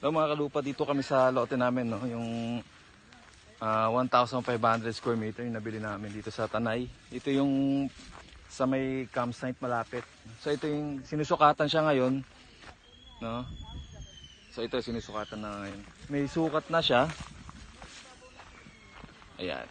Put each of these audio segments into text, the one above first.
So mga kalupa, dito kami sa lote namin, no? Yung 1,500 square meter yung nabili namin dito sa Tanay. Ito yung sa may campsite malapit. So ito yung sinusukatan siya ngayon, no? So ito sinusukatan na ngayon. May sukat na siya. Ayan.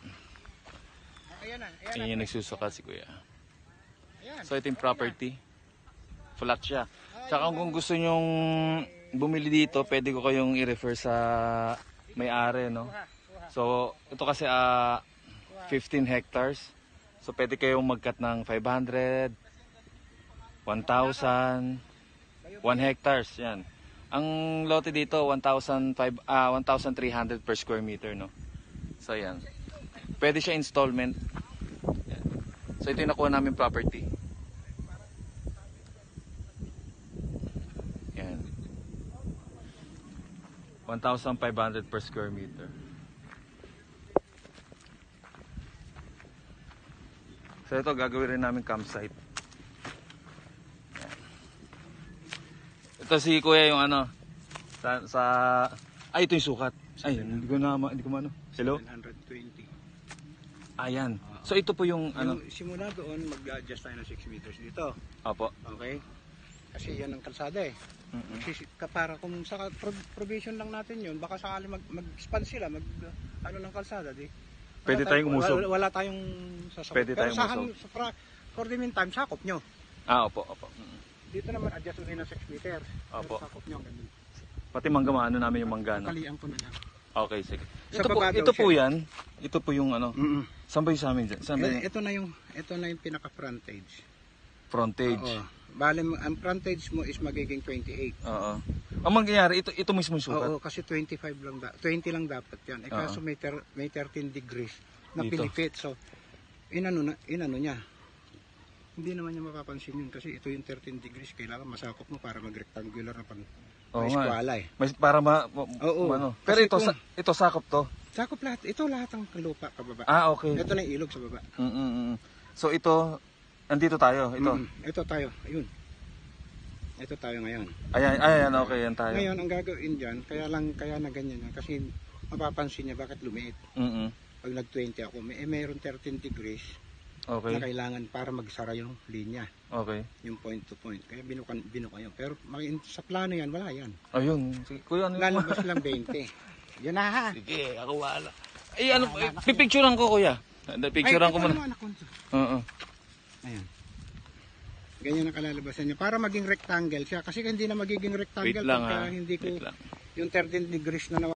Ayan yung nagsusukat si Kuya. So ito yung property. Flat siya. Tsaka kung gusto nyong bumili dito, pwede ko kayong i-refer sa may-ari, no? So ito kasi 15 hectares. So pwede kayong mag-cut ng 500, 1,000, 1 hectares, yan. Ang lote dito 1,300 per square meter, no? So yan. Pwede siya installment. Yan. So ito yung nakuha namin property. Yan. 1,500 per square meter. So ito gagawin rin namin campsite. Yan. Ito si Kuya yung ano ito yung sukat. Ay, hindi ko maano. Hello? 720. Ayan. So ito po yung ano. Simula doon mag-adjust tayo ng 6 meters dito. Opo. Okay? Kasi yan ang kalsada eh. Para kung sa provision lang natin yun, baka sakali mag-expand sila, ano ng kalsada, di? Pwede tayong umusog. Wala tayong sasakop. Pwede tayong umusog. For the meantime, sakop nyo. Opo. Dito naman adjust ulit ng 6 meters. Opo. Sakop nyo. Ganun. Pati mangga, ano namin yung mangga, no? Kalian ko na lang. Okay, sige. Sa Ito po yan. Ito po yung ano. Saan ba yung sa amin dyan? Saan ba yung Ito na yung pinaka frontage. frontage? Oo. Bale, ang frontage mo is magiging 28. Oo. Ang mangyayari, ito mismo yung sukat? Oo, kasi 20 lang dapat yan. Kaso may 13 degrees na Dito. pilipit. So, inano niya. Hindi naman niya mapapansin yun kasi ito yung 13 degrees. Kailangan masakop mo para mag-rectangular na eskwala eh. Para Oo. ano. Pero ito sakop to? Sakop lahat. Ito lahat ang lupa pababa. Okay. Ito na yung ilog sa baba. So ito, andito tayo. Ito. Ito tayo. Ayun. Ito tayo ngayon. Ayan, okay, yan tayo. Ngayon, ang gagawin dyan, kaya na ganyan yan. Kasi mapapansin niya bakit lumiit. Pag nag-20 ako, mayroon 13 degrees. Okay. Na kailangan para magsara yung linya. Okay. Yung point to point. Kaya binuka yun. Pero sa plano yan, wala yan. Ayun. Sige, Kuya, ano Lalabas lang 20. Yan na ha. Sige, ako wala. Pipicturean ko, Kuya. Picturean ko muna. Oo. Ayan. Ganyan ang kalalabasan niya. Para maging rectangle siya. Kasi hindi na magiging rectangle Wait lang, pagka hindi ko yung 13 degrees na